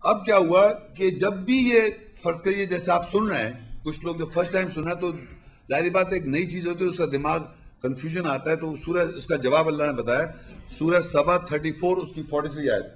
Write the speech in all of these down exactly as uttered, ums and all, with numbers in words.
اب کیا ہوا کہ جب بھی یہ فرض کریے جیسے آپ سن رہے ہیں، کچھ لوگ جو فرسٹ ٹائم سن رہے ہیں تو ظاہری بات ہے ایک نئی چیز ہوتی ہے، اس کا دماغ کنفیوژن آتا ہے، تو سورہ اس کا جواب اللہ نے بتایا سورہ سبا تھرٹی فور اس کی فورٹی تھری آیت،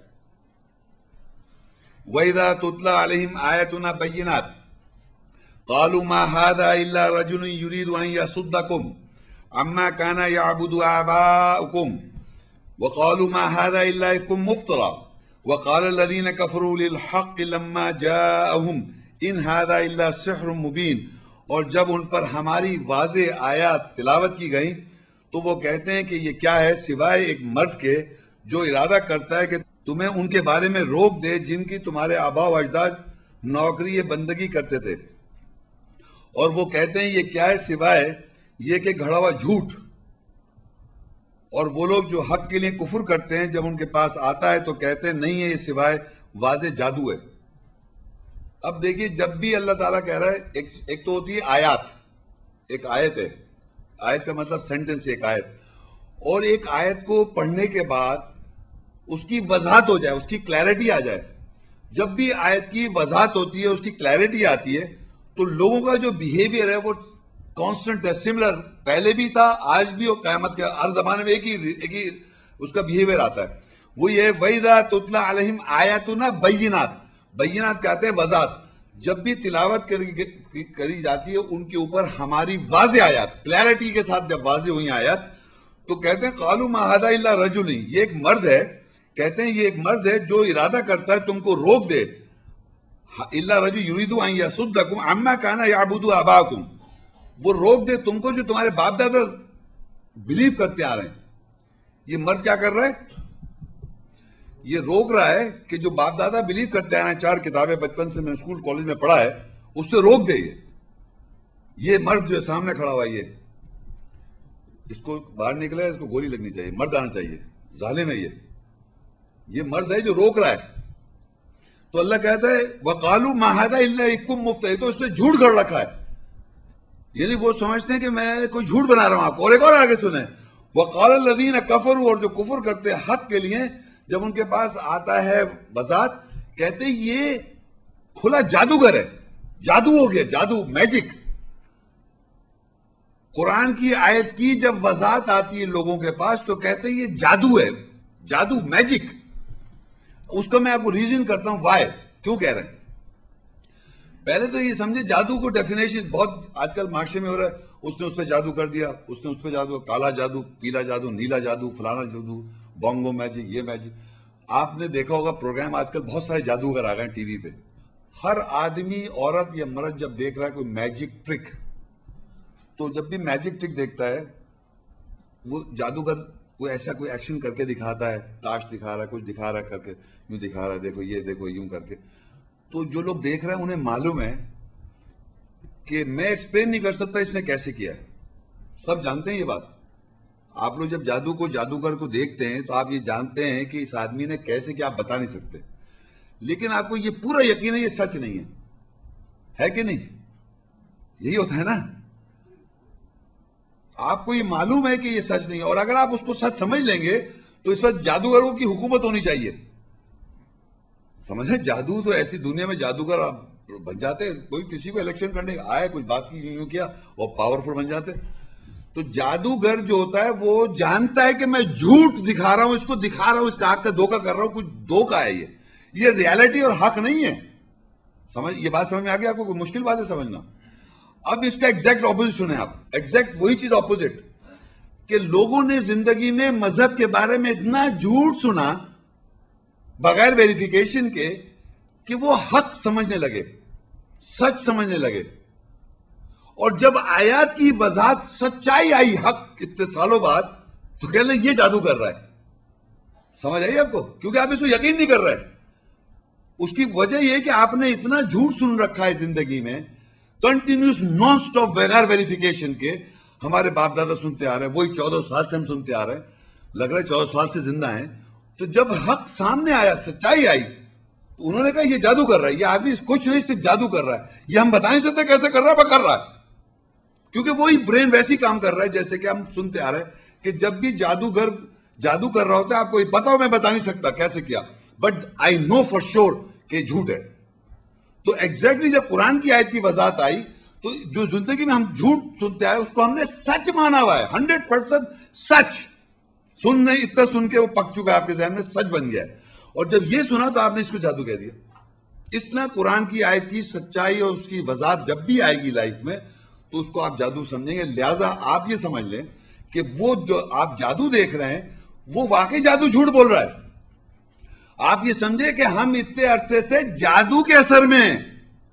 وَإِذَا تُتْلَى عَلَيْهِمْ آيَاتُنَا بَيِّنَاتٍ قَالُوا مَا هَذَا إِلَّا رَجُلٌ يُرِيدُ أَن يَصُدَّكُمْ عَمَّا كَانَ يَعْبُدُ آبَاؤُكُمْ وَقَالُوا مَا هَذَا إِلَّا إِفْكٌ مُفْتَرًى وَقَالَ الَّذِينَ كَفَرُوا لِلْحَقِّ لَمَّا جَاءَهُمْ إِنْ هَذَا إِلَّا سِحْرٌ مُبِينٌ۔ اور جب ان پر ہماری واضح آیات تلاوت کی گئیں تو وہ کہتے ہیں کہ یہ کیا ہے سوائے ایک مرد کے جو ارادہ کرتا ہے کہ تمہیں ان کے بارے میں روک دے جن کی تمہارے آباء و اجداد نوکری بندگی کرتے تھے، اور وہ کہتے ہیں یہ کیا ہے سوائے یہ کہ گھڑا ہوا جھوٹ، اور وہ لوگ جو حق کے لیے کفر کرتے ہیں جب ان کے پاس آتا ہے تو کہتے ہیں نہیں ہے یہ سوائے واضح جادو ہے۔ اب دیکھیے جب بھی اللہ تعالیٰ کہہ رہا ہے ایک, ایک تو ہوتی ہے آیات، ایک آیت ہے، آیت کا مطلب سینٹنس، ایک آیت، اور ایک آیت کو پڑھنے کے بعد اس کی وضاحت ہو جائے، اس کی کلیرٹی آ جائے۔ جب بھی آیت کی وضاحت ہوتی ہے، اس کی کلیرٹی آتی ہے، تو لوگوں کا جو بیہیویئر ہے وہ کانسٹنٹ ہے، سملر، پہلے بھی تھا آج بھی، اور قیامت کے ہر زمانے میں ایک ہی ایک ہی اس کا بیہیویئر آتا ہے، وہ یہ وَإِذَا تُتْلَى عَلَيْهِمْ آيَاتُنَا بَيِّنَاتٍ، بینات کہتے ہیں وضاحت، جب بھی تلاوت کری جاتی ہے ان کے اوپر ہماری واضح آیات، کلیرٹی کے ساتھ جب واضح ہوئی آیات تو کہتے ہیں قالوا ما هذا الا رجل، یہ ایک مرد ہے، کہتے ہیں یہ ایک مرد ہے جو ارادہ کرتا ہے تم کو روک دے، الا رجل يريد ان يصدكم عما كان يعبد آباؤكم، وہ روک دے تم کو جو تمہارے باپ دادا بلیو کرتے آ رہے ہیں۔ یہ مرد کیا کر رہا ہے؟ یہ روک رہا ہے کہ جو باپ دادا بلیو کرتے آ رہے ہیں، چار کتابیں بچپن سے میں اسکول کالج میں پڑھا ہے، اس سے روک دے۔ یہ یہ مرد جو سامنے کھڑا ہوا، یہ اس کو باہر نکلا ہے، اس کو گولی لگنی چاہیے، مرد آنا چاہیے، ظالم ہے یہ یہ مرد ہے جو روک رہا ہے۔ تو اللہ کہتا ہے وَقَالُوا مَا هَذَا إِلَّا إِفْكٌ مُفْتَرًى، تو اس نے جھوٹ گھڑ رکھا ہے، یعنی وہ سمجھتے ہیں کہ میں کوئی جھوٹ بنا رہا ہوں۔ آپ کو اور ایک اور آگے سنیں، وَقَالَ الَّذِينَ كَفَرُوا، اور جو کفر کرتے ہیں حق کے لیے جب ان کے پاس آتا ہے وضاحت، کہتے ہیں یہ کھلا جادوگر ہے، جادو ہو گیا، جادو، میجک۔ قرآن کی آیت کی جب وضاحت آتی ہے لوگوں کے پاس تو کہتے ہیں یہ جادو ہے، جادو، میجک۔ اس کا میں آپ کو ریزن کرتا ہوں وائی، کیوں کہہ رہے ہیں۔ پہلے تو یہ سمجھے جادو کو ڈیفینیشن بہت آج کل معاشرے میں ہو رہا ہے، اس نے اس پہ جادو کر دیا، اس نے اس پہ جادو، کالا جادو، پیلا جادو، نیلا جادو، فلانا جادو، بونگو میجک، یہ میجک۔ آپ نے دیکھا ہوگا پروگرام آج کل بہت سارے جادوگر آ گئے ٹی وی پہ، ہر آدمی عورت یا مرد جب دیکھ رہا ہے کوئی میجک ٹرک، تو جب بھی میجک ٹرک دیکھتا ہے وہ جادوگر کوئی ایسا کوئی ایکشن کر کے دکھاتا ہے، تاش دکھا رہا ہے، کچھ دکھا رہا ہے کر کے، یوں دکھا رہا ہے، دیکھو یہ دیکھو یوں کر کے، تو جو لوگ دیکھ رہے ہیں انہیں معلوم ہے کہ میں ایکسپلین نہیں کر سکتا اس نے کیسے کیا ہے، سب جانتے ہیں یہ بات۔ آپ لوگ جب جادو کو، جادوگر کو دیکھتے ہیں تو آپ یہ جانتے ہیں کہ اس آدمی نے کیسے کیا آپ بتا نہیں سکتے، لیکن آپ کو یہ پورا یقین ہے یہ سچ نہیں ہے، ہے کہ نہیں؟ یہی ہوتا ہے نا، آپ کو یہ معلوم ہے کہ یہ سچ نہیں ہے، اور اگر آپ اس کو سچ سمجھ لیں گے تو اس وقت جادوگروں کی حکومت ہونی چاہیے۔ سمجھیں، جادو تو ایسی دنیا میں جادوگر آپ بن جاتے، کوئی کسی کو الیکشن کرنے آیا، کچھ بات کی یوں کیا اور پاورفل بن جاتے۔ تو جادوگر جو ہوتا ہے وہ جانتا ہے کہ میں جھوٹ دکھا رہا ہوں، اس کو دکھا رہا ہوں، اس کا آنکھ کا دھوکہ کر رہا ہوں، کچھ دھوکہ ہے، یہ یہ ریالٹی اور حق نہیں ہے۔ سمجھ یہ بات سمجھ میں آ گئی آپ کو؟ کوئی مشکل بات ہے سمجھنا۔ اب اس کا ایگزیکٹ اپوزٹ سنیں آپ، ایگزیکٹ وہی چیز اپوزٹ، کہ لوگوں نے زندگی میں مذہب کے بارے میں اتنا جھوٹ سنا بغیر ویریفیکیشن کے کہ وہ حق سمجھنے لگے، سچ سمجھنے لگے، اور جب آیات کی وضاحت سچائی آئی حق اتنے سالوں بعد تو کہہ لیں یہ جادو کر رہا ہے۔ سمجھ آئی آپ کو؟ کیونکہ آپ اس کو یقین نہیں کر رہے۔ اس کی وجہ یہ ہے کہ آپ نے اتنا جھوٹ سن رکھا ہے زندگی میں، کنٹینیوس نان سٹاپ بغیر ویریفیکیشن کے۔ ہمارے باپ دادا سنتے آ رہے ہیں، وہی چودہ سال سے ہم سنتے آ رہے ہیں، لگ رہا ہے چودہ سال سے زندہ ہیں۔ تو جب حق سامنے آیا، سچائی آئی، تو انہوں نے کہا یہ جادو کر رہا ہے، یہ آدمی کچھ نہیں صرف جادو کر رہا ہے، یہ ہم بتا نہیں سکتے کیسے کر رہا ہے، پر کر رہا ہے، کیونکہ وہی برین ویسی کام کر رہا ہے جیسے کہ ہم سنتے آ رہے ہیں کہ جب بھی جادوگر جادو کر رہا ہوتا ہے آپ کو یہ پتا ہو، میں بتا نہیں سکتا کیسے کیا، but I know for sure کہ جھوٹ ہے. تو ایگزیکٹلی جب قرآن کی آیت کی وضاحت آئی تو جو زندگی میں ہم جھوٹ سنتے آئے اس کو ہم نے سچ مانا ہوا ہے, ہنڈریڈ پرسینٹ سچ. سن نہیں, اتنا سن کے وہ پک چکا ہے آپ کے ذہن میں, سچ بن گیا ہے. اور جب یہ سنا تو آپ نے اس کو جادو کہہ دیا. اس لیے قرآن کی آیت کی سچائی اور اس کی وضاحت جب بھی آئے گی لائف میں تو اس کو آپ جادو سمجھیں گے. لہٰذا آپ یہ سمجھ لیں کہ وہ جو آپ جادو دیکھ رہے ہیں وہ واقعی جادو جھوٹ بول رہا ہے. آپ یہ سمجھے کہ ہم اتنے عرصے سے جادو کے اثر میں ہیں.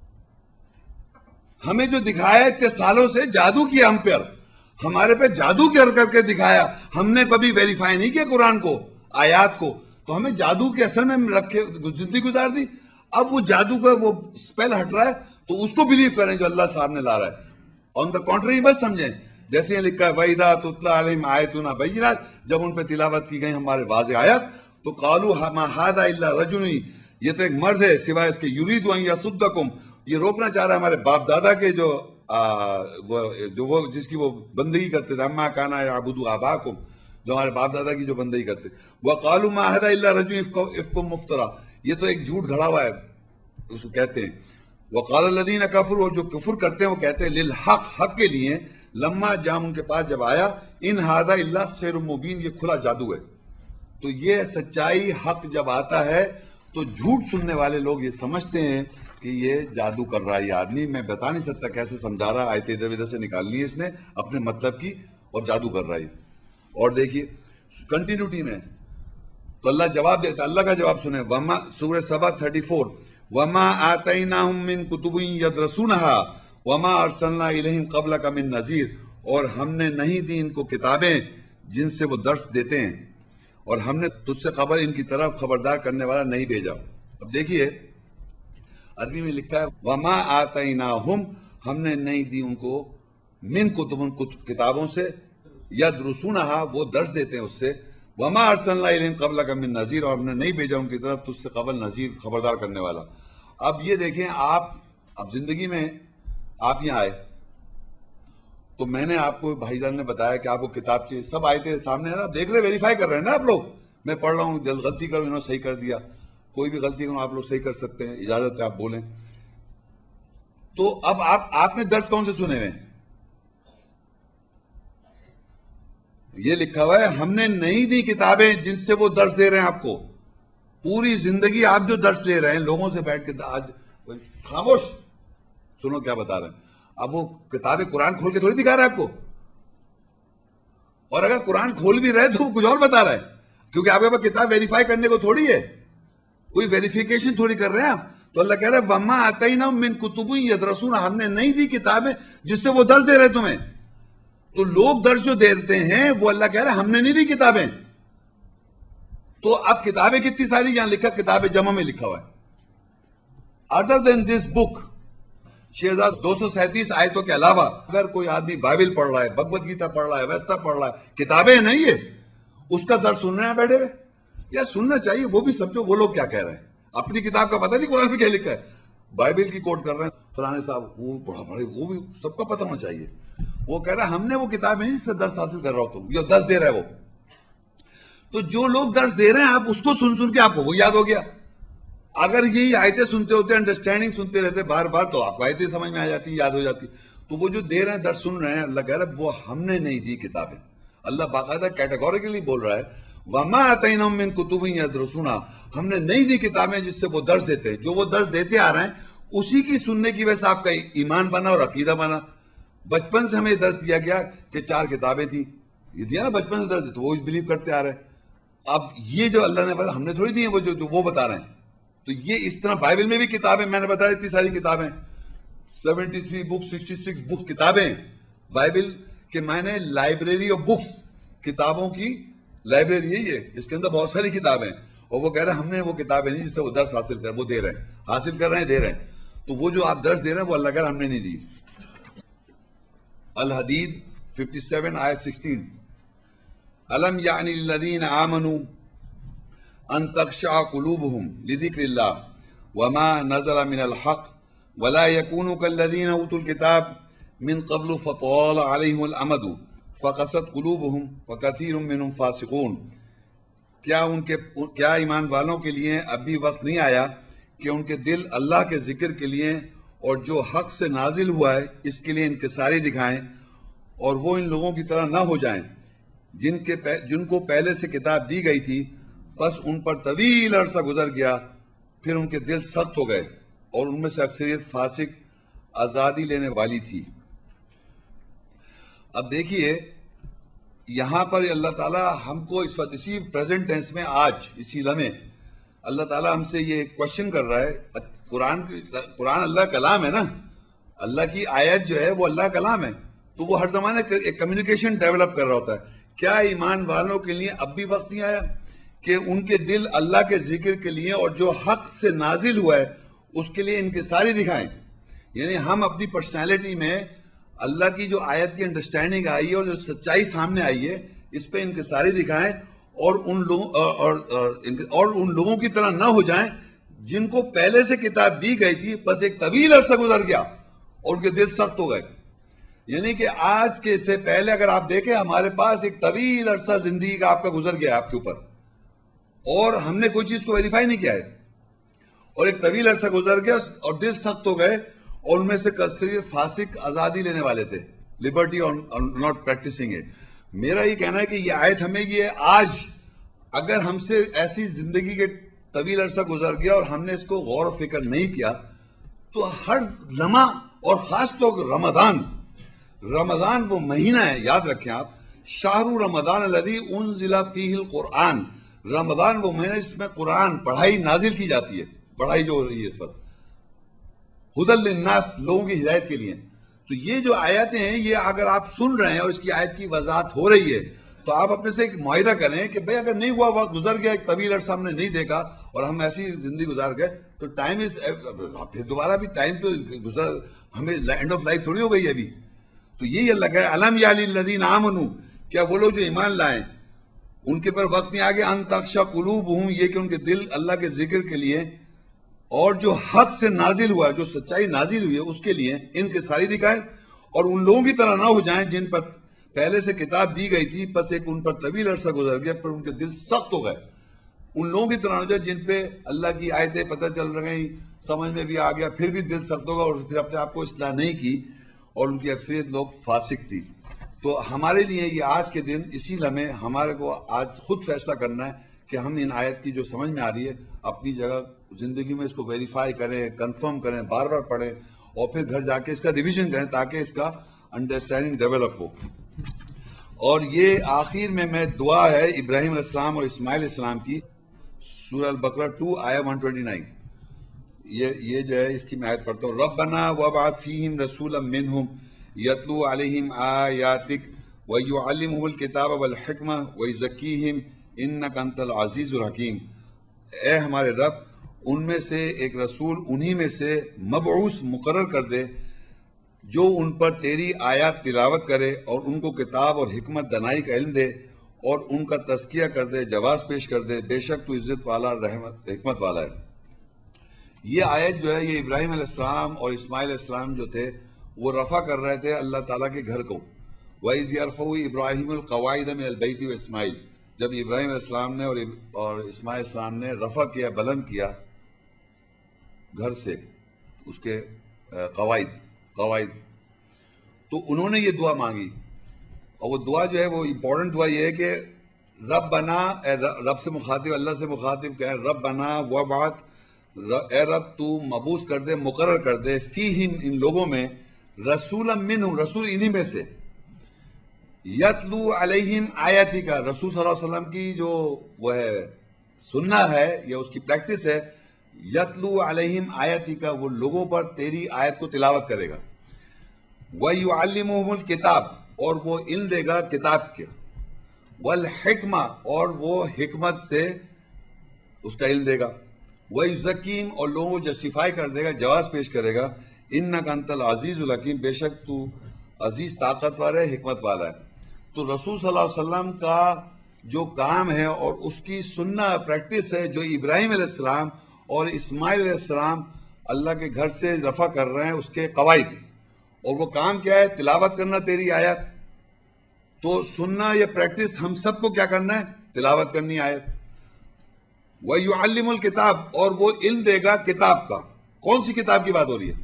ہمیں جو دکھایا اتنے سالوں سے جادو کیا ہم پر, ہمارے پہ جادو کر کے دکھایا. ہم نے کبھی ویریفائی نہیں کیا قرآن کو, آیات کو, تو ہمیں جادو کے اثر میں رکھے زندگی گزار دی. اب وہ جادو کا وہ سپیل ہٹ رہا ہے تو اس کو بلیو کریں جو اللہ صاحب نے لا رہا ہے. آن دا کانٹری بس سمجھیں, جیسے یہ لکھا ہے وَإِذَا تُتْلَىٰ عَلَيْهِمْ آيَاتُنَا بَيِّنَاتٍ, جب ان پہ تلاوت کی گئی ہمارے واضح آیات تو قَالُوا مَا هَٰذَا إِلَّا رَجُلٌ, یہ تو ایک مرد ہے سوائے اس کے یرید أن يصدکم, یہ روکنا چاہ رہا ہے ہمارے باپ دادا کے جو جو وہ جس کی وہ بندگی کرتے تھے, اما کانا یعبدو آباکم, جو ہمارے باپ دادا کی جو بندگی کرتے. وَقَالُوا مَا هَٰذَا إِلَّا رَجُلٌ إِفْكٌ مُفْتَرًى, یہ تو ایک جھوٹ گھڑا ہوا ہے اس کو کہتے ہیں. وَقَالَ الَّذِينَ كَفَرُوا, جو کفر کرتے ہیں وہ کہتے ہیں لِلْحَقِّ, حق کے لیے, لما جام ان کے پاس جب آیا, ان هَٰذَا إِلَّا سِحْرٌ مُبِينٌ, یہ کھلا جادو ہے. تو یہ سچائی حق جب آتا ہے تو جھوٹ سننے والے لوگ یہ سمجھتے ہیں کہ یہ جادو کر رہا ہے یہ آدمی. میں بتا نہیں سکتا کیسے سمجھا رہا, آیتیں ادھر ادھر سے نکالنی ہے اس نے اپنے مطلب کی, اور جادو کر رہا ہے. اور دیکھیے کنٹینیوٹی میں تو اللہ جواب دیتا, اللہ کا جواب سنیں. وما سورہ سبا تھرٹی فور, وما آتیناہم من کتب یدرسونہا وما ارسلنا الیہم قبلک من نذیر, اور ہم نے نہیں دی ان کو کتابیں جن سے وہ درس دیتے ہیں, اور ہم نے تجھ سے قبل ان کی طرف خبردار کرنے والا نہیں بھیجا. اب دیکھیے عربی میں لکھا ہے وما آتیناہم, ہم نے نہیں دی ان کو, من کتب کتابوں سے, یدرسونہا وہ درس دیتے ہیں اس سے, وما ارسلنا الیہم قبلک من نذیر, اور ہم نے نہیں بھیجا ان کی طرف تجھ سے قبل نذیر خبردار کرنے والا. اب یہ دیکھیں آپ, اب زندگی میں آپ یہاں آئے تو میں نے آپ کو بھائی جان نے بتایا کہ آپ کو کتاب چاہیے, سب آئے تھے سامنے ہے نا, دیکھ رہے ویریفائی کر رہے ہیں نا آپ لوگ. میں پڑھ رہا ہوں, جلد غلطی کروں انہوں نے صحیح کر دیا, کوئی بھی غلطی کروں آپ لوگ صحیح کر سکتے ہیں, اجازت ہے آپ بولیں. تو اب آپ آپ نے درس کون سے سنے ہوئے ہیں؟ یہ لکھا ہوا ہے ہم نے نہیں دی کتابیں جن سے وہ درس دے رہے ہیں آپ کو. پوری زندگی آپ جو درس لے رہے ہیں لوگوں سے بیٹھ کے, آج خاموش سنو کیا بتا رہے ہیں. اب وہ کتابیں قرآن کھول کے تھوڑی دکھا رہا ہے آپ کو, اور اگر قرآن کھول بھی رہے تو وہ کچھ اور بتا رہا ہے, کیونکہ آپ کے پاس کتاب ویریفائی کرنے کو تھوڑی ہے, کوئی ویریفیکیشن تھوڑی کر رہے ہیں آپ. تو اللہ کہہ رہا ہے وَمَا آتَيْنَاهُم مِّن كُتُبٍ يَدْرَسُونَ, ہم نے نہیں دی کتابیں جس سے وہ درس دے رہے تمہیں. تو لوگ درس جو دیتے ہیں وہ اللہ کہہ رہا ہے ہم نے نہیں دی کتابیں. تو اب کتابیں کتنی ساری, یہاں لکھا کتاب جمع میں لکھا ہوا ہے. ادر دین دس بک, چھ ہزار دو سو سینتیس آیتوں کے علاوہ اگر کوئی آدمی بائبل پڑھ رہا ہے, بھگوت گیتا پڑھ رہا ہے, ویستا پڑھ رہا ہے, کتابیں نہیں ہے, اس کا درس سن رہے ہیں بیٹھے ہوئے, یا سننا چاہیے, وہ بھی سمجھو وہ لوگ کیا کہہ رہے ہیں. اپنی کتاب کا پتہ نہیں قرآن میں کیا لکھا ہے, بائبل کی کوٹ کر رہے ہیں فلانے صاحب, وہ پڑھا پڑھے, وہ بھی سب کا پتہ ہونا چاہیے. وہ کہہ رہا ہے ہم نے وہ کتابیں نہیں جس سے درس حاصل کر رہا ہو تم, یہ درس دے رہا ہے وہ. تو جو لوگ درس دے رہے ہیں آپ اس کو سن سن کے آپ کو وہ یاد ہو گیا. اگر یہی آیتیں سنتے ہوتے, انڈرسٹینڈنگ سنتے رہتے بار بار, تو آپ کو آیتیں سمجھ میں آ جاتی, یاد ہو جاتی. تو وہ جو دے رہے ہیں درس سن رہے ہیں, اللہ کہہ رہا ہے وہ ہم نے نہیں دی کتابیں. اللہ باقاعدہ کیٹیگوریکلی بول رہا ہے وَمَا آتَيْنَاهُم مِّن كُتُبٍ يَدْرُسُونَ, ہم نے نہیں دی کتابیں جس سے وہ درس دیتے ہیں. جو وہ درس دیتے آ رہے ہیں اسی کی سننے کی وجہ سے آپ کا ایمان بنا اور عقیدہ بنا. بچپن سے ہمیں درس دیا گیا کہ چار کتابیں تھیں, یہ دیا نا بچپن سے درس, تو وہ بلیو کرتے آ رہے ہیں. اب یہ جو اللہ نے بتا, ہم نے تھوڑی دی ہیں, وہ جو وہ بتا رہے ہیں. تو یہ اس طرح بائبل میں بھی کتابیں, میں نے بتایا اتنی ساری کتابیں, seventy three books, sixty six books کتابیں بائبل کے معنی لائبریری آف بکس, کتابوں کی لائبریری ہے یہ, اس کے اندر بہت ساری کتابیں. اور وہ کہہ رہے ہیں ہم نے وہ کتابیں نہیں جس سے وہ درس حاصل کر, وہ دے رہے ہیں, حاصل کر رہے ہیں, دے رہے ہیں. تو وہ جو آپ درس دے رہے ہیں وہ اللہ کہہ رہا ہم نے نہیں دی. الحدید ففٹی سیون آیت سکسٹین, الم یعنی للذین آمنوا ان تخشع قلوبهم لذکر اللہ وما نزل من الحق ولا يكونوا كالذین اوتوا الكتاب من قبل فطال عليهم الامد فقست قلوبهم وكثير منهم فاسقون. کیا ان کے کیا ایمان والوں کے لیے اب بھی وقت نہیں آیا کہ ان کے دل اللہ کے ذکر کے لیے اور جو حق سے نازل ہوا ہے اس کے لیے انکساری دکھائیں، اور وہ ان لوگوں کی طرح نہ ہو جائیں جن کے جن کو پہلے سے کتاب دی گئی تھی، بس ان پر طویل عرصہ گزر گیا، پھر ان کے دل سخت ہو گئے، اور ان میں سے اکثریت فاسق آزادی لینے والی تھی۔ اب دیکھیے یہاں پر اللہ تعالیٰ ہم کو اس وقت اسی پریزنٹ ٹینس میں آج اسی لمحے اللہ تعالیٰ ہم سے یہ کوشچن کر رہا ہے۔ قرآن قرآن اللہ کلام ہے نا، اللہ کی آیت جو ہے وہ اللہ کلام ہے، تو وہ ہر زمانے ایک کمیونیکیشن ڈیولپ کر رہا ہوتا ہے۔ کیا ایمان والوں کے لیے اب بھی وقت نہیں آیا کہ ان کے دل اللہ کے ذکر کے لیے اور جو حق سے نازل ہوا ہے اس کے لیے انکساری دکھائیں؟ یعنی ہم اپنی پرسنالٹی میں اللہ کی جو آیت کی انڈرسٹینڈنگ آئی ہے اور جو سچائی سامنے آئی ہے اس پہ انکساری دکھائیں، اور ان لوگوں اور اور ان لوگوں کی طرح نہ ہو جائیں جن کو پہلے سے کتاب دی گئی تھی، بس ایک طویل عرصہ گزر گیا اور ان کے دل سخت ہو گئے۔ یعنی کہ آج کے سے پہلے اگر آپ دیکھیں ہمارے پاس ایک طویل عرصہ زندگی کا آپ کا گزر گیا آپ کے اوپر، اور ہم نے کوئی چیز کو ویریفائی نہیں کیا ہے، اور ایک طویل عرصہ گزر گیا اور دل سخت ہو گئے، اور ان میں سے صرف فاسق آزادی لینے والے تھے، لبرٹی اور ناٹ پریکٹسنگ اٹ۔ میرا یہ کہنا ہے کہ یہ آیت ہمیں یہ آج اگر ہم سے ایسی زندگی کے طویل عرصہ گزر گیا اور ہم نے اس کو غور و فکر نہیں کیا تو ہر لمحہ، اور خاص طور پر رمضان رمضان وہ مہینہ ہے، یاد رکھیں آپ، شہر رمضان الذی انزل فیہ القرآن، رمضان وہ مہینہ جس میں قرآن پڑھائی نازل کی جاتی ہے، پڑھائی جو ہو رہی ہے اس وقت، ہدی للناس، لوگوں کی ہدایت کے لیے۔ تو یہ جو آیتیں ہیں یہ اگر آپ سن رہے ہیں اور اس کی آیت کی وضاحت ہو رہی ہے تو آپ اپنے سے ایک معاہدہ کریں کہ بھئی اگر نہیں ہوا وقت گزر گیا، ایک طویل عرصہ ہم نے نہیں دیکھا اور ہم ایسی زندگی گزار گئے تو ٹائم از پھر دوبارہ بھی ٹائم تو گزر، ہمیں اینڈ آف لائف تھوڑی ہو گئی ابھی۔ تو یہی اللہ کہے الم یعن الذین آمنوا، کیا وہ لوگ جو ایمان لائیں ان کے پر وقت نہیں آگے ان تخشع قلوبہم، یہ کہ ان کے دل اللہ کے ذکر کے لیے اور جو حق سے نازل ہوا ہے، جو سچائی نازل ہوئی ہے اس کے لیے انکساری دکھائیں، اور ان لوگوں کی طرح نہ ہو جائیں جن پر پہلے سے کتاب دی گئی تھی، پس ایک ان پر طویل عرصہ گزر گیا پر ان کے دل سخت ہو گئے۔ ان لوگوں کی طرح ہو جائے جن پہ اللہ کی آیتیں پتہ چل رہی، سمجھ میں بھی آ گیا، پھر بھی دل سخت ہوگا اور پھر اپنے آپ کو اصلاح نہیں کی، اور ان کی اکثریت لوگ فاسق تھی۔ تو ہمارے لیے یہ آج کے دن اسی لمحے ہمارے کو آج خود فیصلہ کرنا ہے کہ ہم ان آیت کی جو سمجھ میں آ رہی ہے اپنی جگہ زندگی میں اس کو ویریفائی کریں، کنفرم کریں، بار بار پڑھیں، اور پھر گھر جا کے اس کا ریویژن کریں تاکہ اس کا انڈرسٹینڈنگ ڈیولپ ہو۔ اور یہ آخر میں میں دعا ہے ابراہیم علیہ السلام اور اسماعیل علیہ السلام کی، سورہ البقرہ ٹو آیا ایک سو انیس، یہ یہ جو ہے اس کی میں آیت پڑھتا ہوں۔ ربنا وابعث فیہم رسولا منہم یتلو علیہم آیاتک ویعلمہم الکتاب والحکمہ ویزکیہم انک انت العزیز الحکیم۔ اے ہمارے رب، ان میں سے ایک رسول انہی میں سے مبعوث مقرر کر دے جو ان پر تیری آیات تلاوت کرے اور ان کو کتاب اور حکمت دانائی کا علم دے اور ان کا تزکیہ کر دے، جواز پیش کر دے، بے شک تو عزت والا، رحمت حکمت والا ہے۔ یہ آیت جو ہے یہ ابراہیم علیہ السلام اور اسماعیل علیہ السلام جو تھے وہ رفع کر رہے تھے اللہ تعالیٰ کے گھر کو۔ وَإِذْ يَرْفَعُ إِبْرَاهِيمُ الْقَوَاعِدَ مِنَ الْبَيْتِ وَإِسْمَاعِيلُ، جب ابراہیم علیہ السلام نے اور اور اسماعیل السلام نے رفع کیا، بلند کیا گھر سے اس کے قواعد قواعد تو انہوں نے یہ دعا مانگی، اور وہ دعا جو ہے وہ امپورٹنٹ دعا یہ ہے کہ رب بنا، رب سے مخاطب، اللہ سے مخاطب کہے رب بنا وابعث، اے رب تو مبعوث کر دے، مقرر کر دے، فیہم ان لوگوں میں، رسولا منہم، رسول انہی میں سے، یتلو علیہم آیاتی کا، رسول صلی اللہ علیہ وسلم کی جو وہ ہے سننا ہے یا اس کی پریکٹس ہے، یتلو علیہم آیاتی کا، وہ لوگوں پر تیری آیت کو تلاوت کرے گا، وَيُعَلِّمُهُمُ الْكِتَابِ، اور وہ علم دے گا کتاب کے، وَالْحِکْمَةِ، اور وہ حکمت سے اس کا علم دے گا، وَيُزَكِّيهِمْ، اور لوگوں کو جسٹیفائی کر دے گا، جواز پیش کرے گا، اِنَّكَ أَنْتَ الْعَزِيزُ الْحَكِيمُ، بے شک تو عزیز طاقتور ہے، حکمت والا ہے۔ تو رسول صلی اللہ علیہ وسلم کا جو کام ہے اور اس کی سننا پریکٹس ہے جو ابراہیم علیہ السلام اور اسماعیل علیہ السلام اللہ کے گھر سے رفع کر رہے ہیں، اس کے قواعد، اور وہ کام کیا ہے؟ تلاوت کرنا تیری آیت۔ تو سننا یا پریکٹس ہم سب کو کیا کرنا ہے؟ تلاوت کرنی آیت۔ وَيُعَلِّمُ الْكِتاب، اور وہ علم دے گا کتاب کا. کون سی کتاب کی بات ہو رہی ہے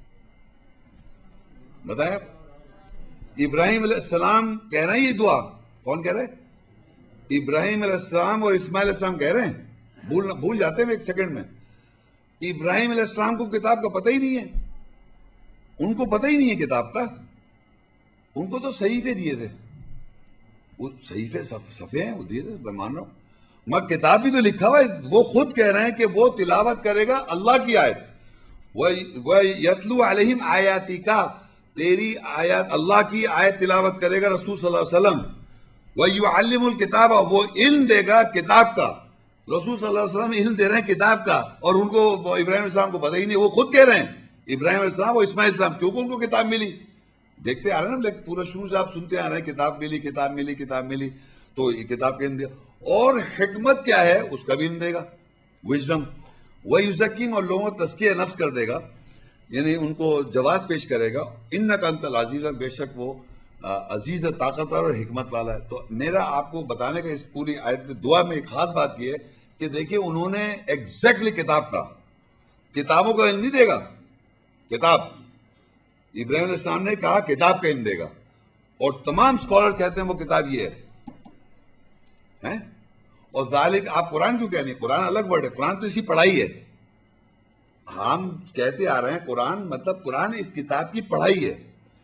بتائیں آپ؟ ابراہیم علیہ السلام کہہ رہے ہیں یہ دعا. کون کہہ رہے ہیں؟ ابراہیم علیہ السلام اور اسماعیل علیہ السلام کہہ رہے ہیں. بھول بھول جاتے ہیں ایک سیکنڈ میں. ابراہیم علیہ السلام کو کتاب کا پتہ ہی نہیں ہے. ان کو پتہ ہی نہیں ہے کتاب کا. ان کو تو صحیفے دیے تھے. وہ صحیفے صفحے ہیں وہ دیے تھے، میں مان رہا ہوں. مگر کتاب بھی تو لکھا ہوا ہے. وہ خود کہہ رہے ہیں کہ وہ تلاوت کرے گا اللہ کی آیت. وَيَتْلُو عَلَيْهِمْ آيَاتِكَ، تیری آیات اللہ کی آیت تلاوت کرے گا رسول صلی اللہ علیہ وسلم. وَيُعَلِّمُ الْكِتَابَ، وہ علم دے گا کتاب کا. رسول صلی اللہ علیہ وسلم علم دے رہے ہیں کتاب کا، اور ان کو ابراہیم علیہ السلام کو پتہ ہی نہیں. وہ خود کہہ رہے ہیں ابراہیم علیہ السلام اور اسماعیل علیہ السلام، کیونکہ ان کو کتاب ملی. دیکھتے آ رہے ہیں نا پورا شروع سے آپ سنتے آ رہے ہیں کتاب ملی کتاب ملی کتاب ملی. تو یہ کتاب کا علم دیا. اور حکمت کیا ہے اس کا بھی علم دے گا، وژڈم. وَيُزَكِّيهِمْ، اور لوگوں کو تزکیہ نفس کر دے گا، یعنی ان کو جواز پیش کرے گا. اِنَّكَ أَنْتَ الْعَزِيزُ، بے شک وہ عزیز ہے، طاقتور اور حکمت والا ہے. تو میرا آپ کو بتانے کا اس پوری آیت میں دعا میں ایک خاص بات یہ ہے کہ دیکھیں انہوں نے ایگزیکٹلی کتاب کا، کتابوں کا علم نہیں دے گا. کتاب ابراہیم علیہ السلام نے کہا کتاب کا علم دے گا، اور تمام اسکالر کہتے ہیں وہ کتاب یہ ہے. اور ذالک، آپ قرآن کیوں کہہ نہیں؟ قرآن الگ ورڈ ہے. قرآن تو اس کی پڑھائی ہے. ہم کہتے آ رہے ہیں قرآن مطلب قرآن اس کتاب کی پڑھائی ہے.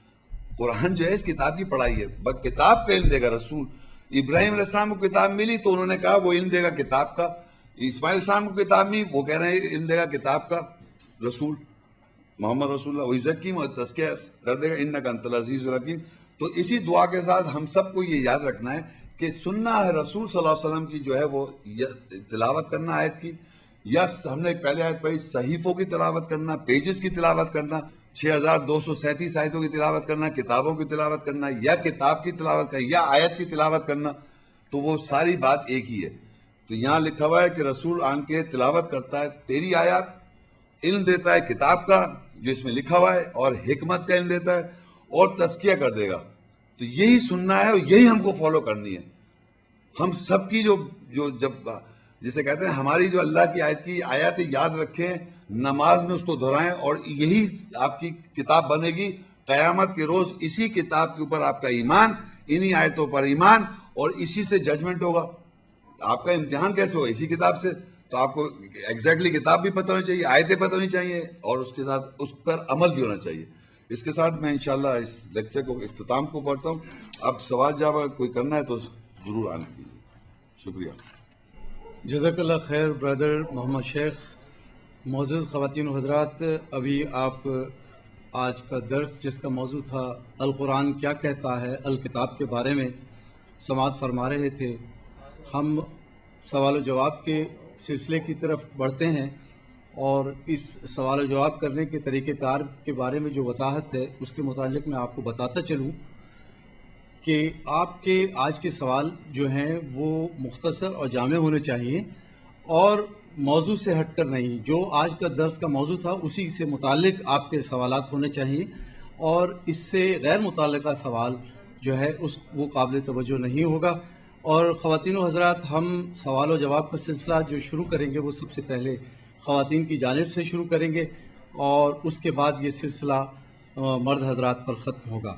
قرآن جو ہے اس کتاب کی پڑھائی ہے. بس کتاب کا علم دے گا رسول. ابراہیم علیہ السلام کو کتاب ملی تو انہوں نے کہا وہ علم دے گا کتاب کا. اسماعیل علیہ السلام کو کتاب ملی، وہ کہہ رہے ہیں علم دے گا کتاب کا. رسول محمد رسول اللہ وَيُزَكِّيهِمْ، اور تزکیہ کر دے گا. اِنَّكَ أَنْتَ الْعَزِيزُ الْحَكِيمُ. تو اسی دعا کے ساتھ ہم سب کو یہ یاد رکھنا ہے کہ سننا ہے رسول صلی اللہ علیہ وسلم کی جو ہے وہ تلاوت کرنا آیت کی، یا ہم نے ایک پہلے آیت پڑھی صحیفوں کی تلاوت کرنا، پیجز کی تلاوت کرنا، چھ ہزار دو سو سینتیس آیتوں کی تلاوت کرنا، کتابوں کی تلاوت کرنا، یا کتاب کی تلاوت کرنا، یا آیت کی تلاوت کرنا. تو وہ ساری بات ایک ہی ہے. تو یہاں لکھا ہوا ہے کہ رسول آن کے تلاوت کرتا ہے تیری آیات، علم دیتا ہے کتاب کا جو اس میں لکھا ہوا ہے، اور حکمت کا علم دیتا ہے، اور تزکیہ کر دے گا. تو یہی سننا ہے اور یہی ہم کو فالو کرنی ہے. ہم سب کی جو جو جب جسے کہتے ہیں ہماری جو اللہ کی آیت کی آیات یاد رکھیں، نماز میں اس کو دہرائیں، اور یہی آپ کی کتاب بنے گی قیامت کے روز. اسی کتاب کے اوپر آپ کا ایمان، انہی آیتوں پر ایمان، اور اسی سے ججمنٹ ہوگا. آپ کا امتحان کیسے ہوگا؟ اسی کتاب سے. تو آپ کو ایگزیکٹلی کتاب بھی پتہ ہونی چاہیے، آیتیں پتہ ہونی چاہیے، اور اس کے ساتھ اس پر عمل بھی ہونا چاہیے. اس کے ساتھ میں انشاءاللہ اس لیکچر کو اختتام کو پڑھتا ہوں. اب سوال جواب اگر کوئی کرنا ہے تو ضرور آنے کیجیے. شکریہ. جزاک اللہ خیر برادر محمد شیخ. معزز خواتین و حضرات، ابھی آپ آج کا درس جس کا موضوع تھا القرآن کیا کہتا ہے الکتاب کے بارے میں سماعت فرما رہے تھے. ہم سوال و جواب کے سلسلے کی طرف بڑھتے ہیں، اور اس سوال و جواب کرنے کے طریقہ کار کے بارے میں جو وضاحت ہے اس کے متعلق میں آپ کو بتاتا چلوں کہ آپ کے آج کے سوال جو ہیں وہ مختصر اور جامع ہونے چاہیے، اور موضوع سے ہٹ کر نہیں. جو آج کا درس کا موضوع تھا اسی سے متعلق آپ کے سوالات ہونے چاہیے، اور اس سے غیر متعلقہ سوال جو ہے اس وہ قابل توجہ نہیں ہوگا. اور خواتین و حضرات، ہم سوال و جواب کا سلسلہ جو شروع کریں گے وہ سب سے پہلے خواتین کی جانب سے شروع کریں گے، اور اس کے بعد یہ سلسلہ مرد حضرات پر ختم ہوگا.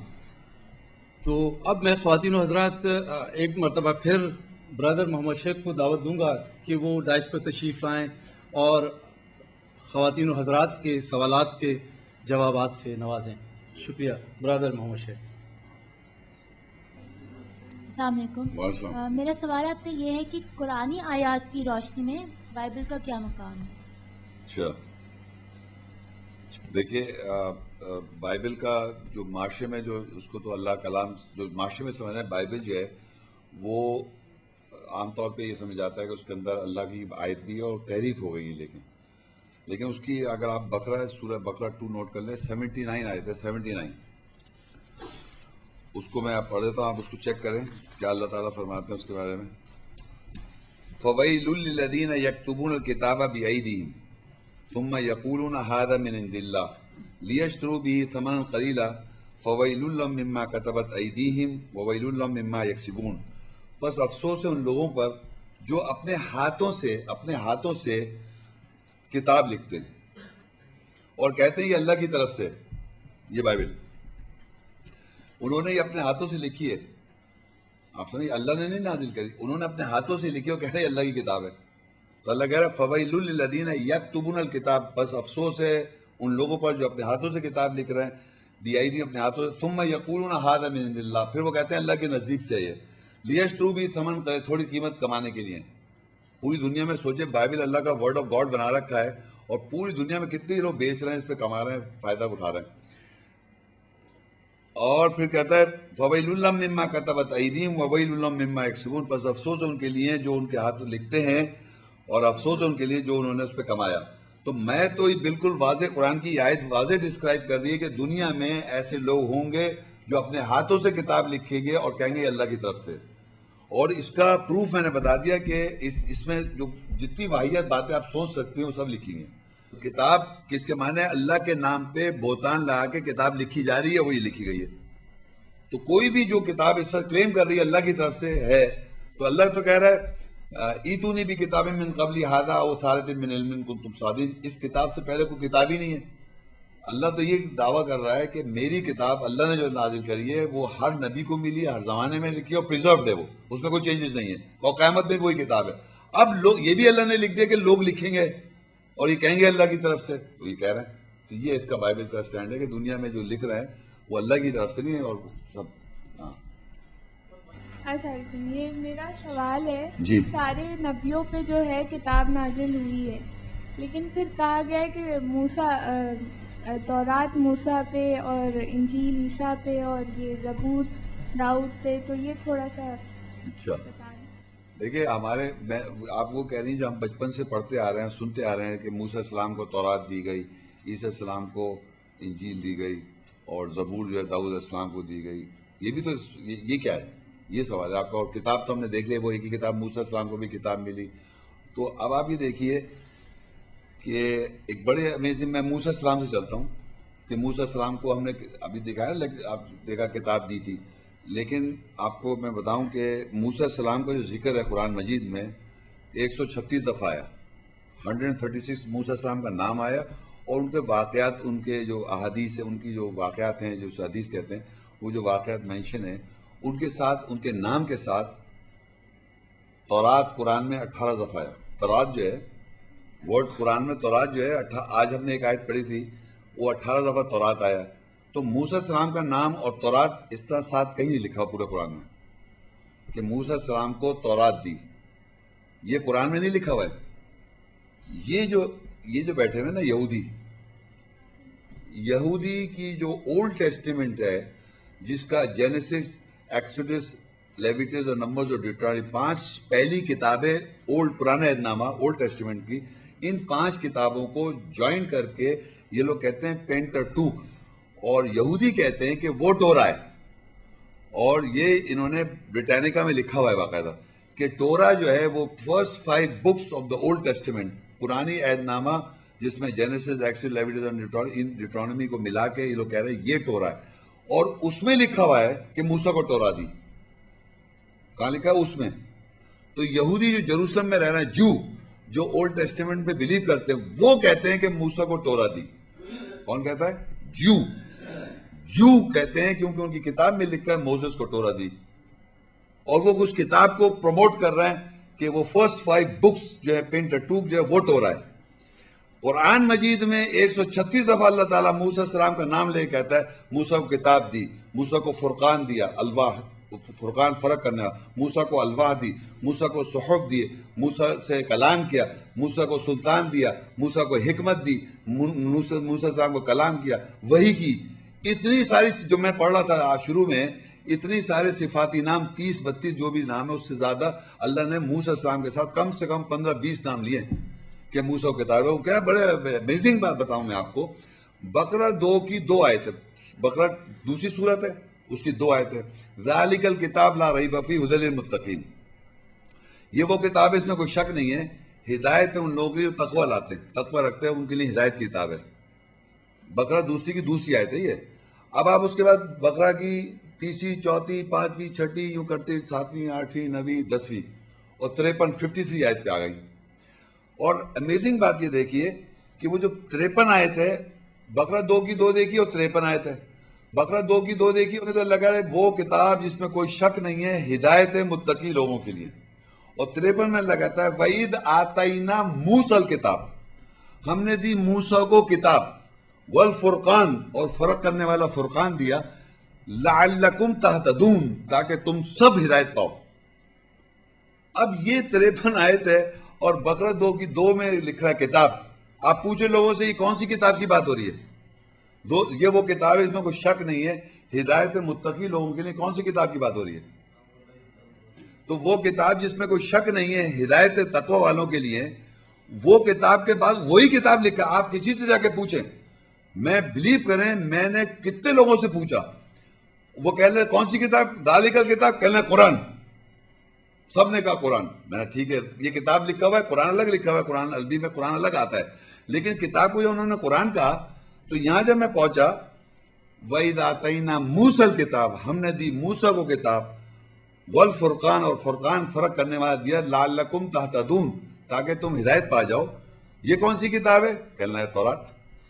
تو اب میں خواتین و حضرات ایک مرتبہ پھر برادر محمد شیخ کو دعوت دوں گا کہ وہ ڈائس پر تشریف لائیں اور خواتین و حضرات کے سوالات کے جوابات سے نوازیں. شکریہ برادر محمد شیخ. السلام علیکم. میرا سوال آپ سے یہ ہے کہ قرآنی آیات کی روشنی میں بائبل کا کیا مقام ہے؟ اچھا دیکھیے، بائبل کا جو معاشرے میں جو اس کو تو اللہ کلام جو معاشرے میں سمجھنا ہے، بائبل جو ہے وہ عام طور پہ یہ سمجھ جاتا ہے کہ اس کے اندر اللہ کی آیت بھی ہے اور تحریف ہو گئی ہے. لیکن لیکن اس کی اگر آپ بقرہ سورہ بقرہ ٹو نوٹ کر لیں، سیونٹی نائن آیت ہے، سیونٹی نائن. اس کو میں آپ پڑھ دیتا ہوں، آپ اس کو چیک کریں کیا اللہ تعالیٰ فرماتے ہیں اس کے بارے میں. فَوَيْلٌ لِّلَّذِينَ يَكْتُبُونَ الْكِتَابَ بِأَيْدِيهِمْ ثُمَّ يَقُولُونَ هَٰذَا مِنْ عِندِ اللَّهِ لِيَشْتَرُوا بِهِ ثَمَنًا قَلِيلًا فَوَيْلٌ لَّهُم مِّمَّا كَتَبَتْ أَيْدِيهِمْ وَوَيْلٌ لَّهُم مِّمَّا يَكْسِبُونَ. بس افسوس ہے ان لوگوں پر جو اپنے ہاتھوں سے اپنے ہاتھوں سے کتاب لکھتے ہیں اور کہتے ہیں یہ اللہ کی طرف سے، یہ بائبل انہوں نے یہ اپنے ہاتھوں سے لکھی ہے. آپ سمجھیں، اللہ نے نہیں نازل کری، انہوں نے اپنے ہاتھوں سے لکھی اور کہہ رہے ہیں اللہ کی کتاب ہے. تو اللہ کہہ رہا ہے فویل للذین یکتبون الکتاب، بس افسوس ہے ان لوگوں پر جو اپنے ہاتھوں سے کتاب لکھ رہے ہیں، بیعیدی اپنے ہاتھوں سے، ثم یقولون ھذا من عند اللہ، پھر وہ کہتے ہیں اللہ کے نزدیک سے ہے یہ، لیشتروا بھی ثمن، تھوڑی قیمت کمانے کے لیے. پوری دنیا میں سوچے بائبل اللہ کا ورڈ آف گاڈ بنا رکھا ہے اور پوری دنیا میں کتنے لوگ بیچ رہے ہیں، اس پہ کما رہے ہیں، فائدہ اٹھا رہے ہیں. اور پھر کہتا ہے فویل لہم مما کتبت ایدیہم وویل لہم مما یکسبون، پس افسوس ہے ان کے لیے جو ان کے ہاتھ لکھتے ہیں اور افسوس ہے ان کے لیے جو انہوں نے اس پہ کمایا. تو میں تو یہ بالکل واضح قرآن کی آیت واضح ڈسکرائب کر رہی ہے کہ دنیا میں ایسے لوگ ہوں گے جو اپنے ہاتھوں سے کتاب لکھیں گے اور کہیں گے اللہ کی طرف سے. اور اس کا پروف میں نے بتا دیا کہ اس اس میں جو جتنی واحد باتیں آپ سوچ سکتے ہیں وہ سب لکھی گئی. کتاب کس کے معنی ہے؟ اللہ کے نام پہ بہتان لگا کے کتاب لکھی جا رہی ہے، وہی لکھی گئی ہے. تو کوئی بھی جو کتاب اس وقت کلیم کر رہی ہے اللہ کی طرف سے ہے، تو اللہ تو کہہ رہا ہے ایتونی بھی کتاب من قبل ھذا او ثارۃ من علم کنتم صادقین، اس کتاب سے پہلے کوئی کتاب ہی نہیں ہے. اللہ تو یہ دعویٰ کر رہا ہے کہ میری کتاب اللہ نے جو نازل کری ہے وہ ہر نبی کو ملی، ہر زمانے میں لکھی اور پریزروڈ ہے، وہ اس میں کوئی چینجز نہیں ہے، اور قیامت میں وہی کتاب ہے. اب لوگ یہ بھی اللہ نے لکھ دیا کہ لوگ لکھیں گے اور یہ کہیں گے اللہ کی طرف سے، تو یہ کہہ رہے ہیں. تو یہ اس کا بائبل کا اسٹینڈ ہے کہ دنیا میں جو لکھ رہے ہیں وہ اللہ کی طرف سے نہیں ہے. اور سب ہاں اچھا، یہ میرا سوال ہے جی. سارے نبیوں پہ جو ہے کتاب نازل ہوئی ہے، لیکن پھر کہا گیا ہے کہ موسیٰ تورات موسیٰ پہ اور انجیل عیسیٰ پہ اور یہ زبور داؤد پہ، تو یہ تھوڑا سا اچھا دیکھیے ہمارے میں آپ وہ کہہ رہی ہیں جو ہم بچپن سے پڑھتے آ رہے ہیں، سنتے آ رہے ہیں کہ موسیٰ السلام کو تورات دی گئی، عیسیٰ السلام کو انجیل دی گئی اور زبور جو ہے داؤد علیہ السلام کو دی گئی. یہ بھی تو یہ کیا ہے، یہ سوال ہے آپ کا. اور کتاب تو ہم نے دیکھ لی، وہ ایک ہی کتاب موسیٰ السلام کو بھی کتاب ملی. تو اب آپ یہ دیکھیے کہ ایک بڑے امیزنگ، میں موسیٰ السلام سے چلتا ہوں کہ موسیٰ السلام کو ہم نے ابھی دیکھا ہے، آپ دیکھا کتاب دی تھی، لیکن آپ کو میں بتاؤں کہ موسیٰ السلام کا جو ذکر ہے قرآن مجید میں ایک سو چھتیس دفعہ آیا، ہنڈریڈ تھرٹی سکس موسیٰ السلام کا نام آیا، اور ان کے واقعات، ان کے جو احادیث ہیں، ان کی جو واقعات ہیں، جو حدیث کہتے ہیں، وہ جو واقعات مینشن ہیں ان کے ساتھ، ان کے نام کے ساتھ تورات قرآن میں اٹھارہ دفعہ آیا. تورات جو ہے ورڈ قرآن میں، تورات جو ہے آج ہم نے ایک آیت پڑھی تھی وہ اٹھارہ دفعہ تورات آیا. تو موسیٰ السلام کا نام اور تورات اس طرح ساتھ کہیں نہیں لکھا پورے قرآن میں کہ موسیٰ السلام کو تورات دی، یہ قرآن میں نہیں لکھا ہوا ہے. یہ جو یہ جو بیٹھے ہوئے نا یہودی یہودی کی جو اولڈ ٹیسٹیمنٹ ہے، جس کا جینیسس، ایکسوڈس، لیویٹس اور نمبرز اور ڈیوٹرانومی، پانچ پہلی کتابیں اولڈ پرانا عہد نامہ اولڈ ٹیسٹیمنٹ کی، ان پانچ کتابوں کو جوائن کر کے یہ لوگ کہتے ہیں پینٹاٹوک، اور یہودی کہتے ہیں کہ وہ ٹورا ہے. اور یہ انہوں نے بریٹانیکا میں لکھا ہوا ہے باقاعدہ کہ ٹورا جو ہے وہ first five books of the old testament, پرانی عہد نامہ جس میں جینیسس، ایکسوڈس، لیویٹس اور ڈیوٹرانومی کو ملا کے یہ لوگ کہہ رہے ہیں یہ ٹورا ہے. اور اس میں لکھا ہوا ہے کہ موسیٰ کو ٹورا دی. کہاں لکھا ہے؟ اس میں. تو یہودی جو جروسلم میں رہ رہے ہیں، جو جو اولڈ ٹیسٹیمنٹ پہ بلیو کرتے ہیں، وہ کہتے ہیں کہ موسیٰ کو ٹورا دی. کون کہتا ہے؟ جو جو کہتے ہیں کیونکہ ان کی کتاب میں لکھا ہے موسیٰ کو ٹورا دی، اور وہ اس کتاب کو پروموٹ کر رہے ہیں کہ وہ فرسٹ فائیو بکس جو ہے پینٹاٹوک جو ہے وہ ٹورا ہے. قرآن مجید میں ایک سو چھتیس دفعہ اللہ تعالیٰ موسیٰ السلام کا نام لے کہتا ہے موسیٰ کو کتاب دی، موسیٰ کو فرقان دیا، الواح، فرقان فرق کرنا، موسیٰ کو الواح دی، موسیٰ کو صحف دیے، موسیٰ سے کلام کیا، موسیٰ کو سلطان دیا، موسیٰ کو حکمت دی، موسیٰ السلام کو کلام کیا، وحی کی. اتنی ساری جو میں پڑھ رہا تھا شروع میں، اتنی سارے صفاتی نام، تیس بتیس جو بھی نام ہے، اس سے زیادہ اللہ نے موسیٰ السلام کے ساتھ کم سے کم پندرہ بیس نام لیے کہ موسیٰ کو کتاب ہے. وہ کیا بڑے امیزنگ بات بتاؤں میں آپ کو، بقرہ دو کی دو آیت ہے، بقرہ دوسری صورت ہے، اس کی دو آیت ہے، ذالک الکتاب لا ریب فیہ ھدی للمتقین. یہ وہ کتاب ہے، اس میں کوئی شک نہیں ہے، ہدایت ہے ان لوگوں کے لیے جو تقوی لاتے ہیں، تقوی رکھتے ہیں، ان کے لیے ہدایت کی کتاب ہے. بقرہ دوسری کی دوسری آیت ہے یہ. اب آپ اس کے بعد بقرہ کی تیسری، چوتھی، پانچویں، چھٹی، یوں کرتے ساتویں، آٹھویں، نویں، دسویں، اور تریپن ففٹی تھری آیت پہ آ گئی. اور امیزنگ بات یہ دیکھیے کہ وہ جو تریپن آیت ہے، بقرہ دو کی دو دیکھی اور تریپن آیت ہے. بقرہ دو کی دو دیکھی اور تو لگا رہے وہ کتاب جس میں کوئی شک نہیں ہے، ہدایت ہے متقی لوگوں کے لیے. اور تریپن میں لگاتا ہے وَإِذْ آتَيْنَا مُوسَى الْكِتاب، ہم نے دی موسیٰ کو کتاب، والفرقان، اور فرق کرنے والا فرقان دیا، لَعَلَّكُمْ تَهْتَدُونَ، تاکہ تم سب ہدایت پاؤ. اب یہ تریپن آیت ہے اور بقرہ دو کی دو میں لکھ رہا ہے کتاب. آپ پوچھیں لوگوں سے یہ کون سی کتاب کی بات ہو رہی ہے؟ دو یہ وہ کتاب ہے اس میں کوئی شک نہیں ہے، ہدایت متقی لوگوں کے لیے. کون سی کتاب کی بات ہو رہی ہے؟ تو وہ کتاب جس میں کوئی شک نہیں ہے، ہدایت تقوی والوں کے لیے. وہ کتاب کے بعد وہی کتاب لکھا. آپ کسی سے جا کے پوچھیں، میں بلیو کریں میں نے کتنے لوگوں سے پوچھا، وہ کہہ لیں کون سی کتاب؟ ذالکل کتاب، کہہ لیں قرآن. سب نے کہا قرآن. میں نے ٹھیک ہے، یہ کتاب لکھا ہوا ہے، قرآن الگ لکھا ہوا ہے، قرآن عربی میں قرآن الگ آتا ہے، لیکن کتاب کو جو انہوں نے قرآن کہا. تو یہاں جب میں پہنچا وَإِذْ آتَيْنَا مُوسَى الْكِتاب، ہم نے دی موسیٰ کو کتاب، والفرقان، اور فرقان فرق کرنے والا دیا، لَعَلَّكُمْ تَهْتَدُونَ، تاکہ تم ہدایت پا جاؤ. یہ کون سی کتاب ہے؟ کہنا ہے تورات.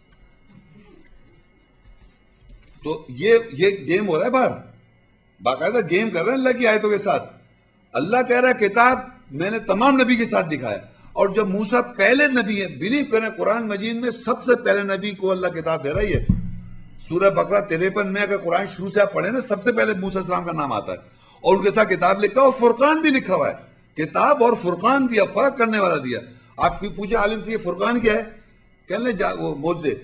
تو یہ یہ گیم ہو رہا ہے باہر، باقاعدہ گیم کر رہے ہیں اللہ کی آیتوں کے ساتھ. اللہ کہہ رہا ہے کتاب میں نے تمام نبی کے ساتھ دکھایا. اور جب موسیٰ پہلے نبی ہے، بلیو کریں قرآن مجید میں سب سے پہلے نبی کو اللہ کتاب دے رہی ہے. سورہ بقرہ تریپن میں اگر قرآن شروع سے آپ پڑھیں نا، سب سے پہلے موسیٰ السلام کا نام آتا ہے، اور ان کے ساتھ کتاب لکھا اور فرقان بھی لکھا ہوا ہے. کتاب اور فرقان دیا، فرق کرنے والا دیا. آپ کی پوچھیں عالم سے یہ فرقان کیا ہے؟ کہنے جا وہ موجزے